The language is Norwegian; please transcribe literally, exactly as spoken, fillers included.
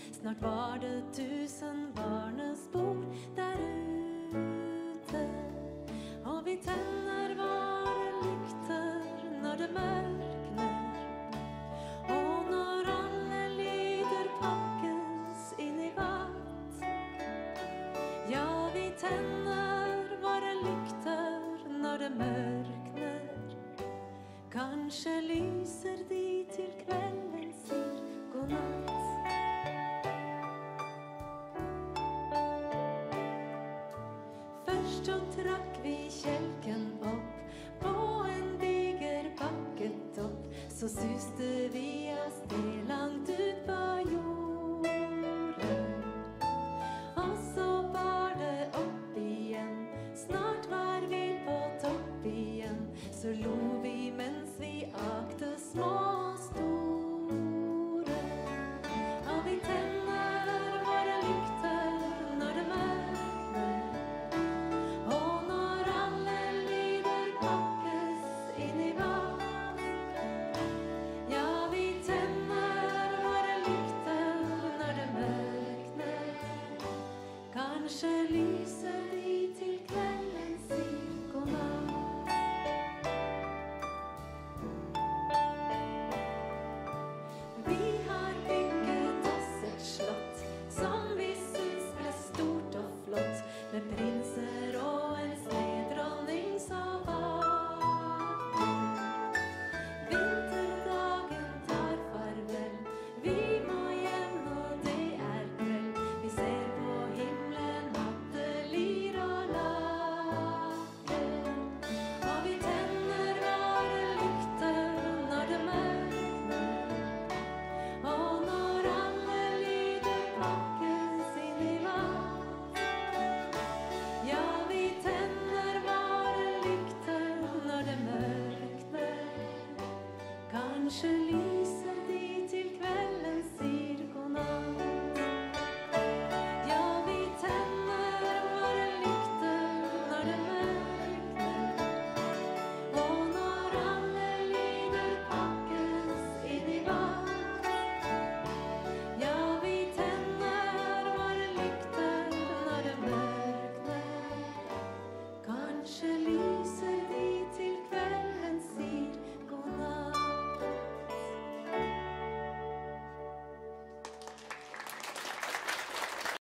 Snart var det tusen barnespor der ute. Og vi tenner våre lykter når det mørkner. Og når alle lyder pakkes inn i vatt. Ja, vi tenner våre lykter når det mørkner. Kanskje lyser de til kvelden sier god natt. Først så trakk vi kjelken opp på en diger bakketopp. Så suste vi av stilla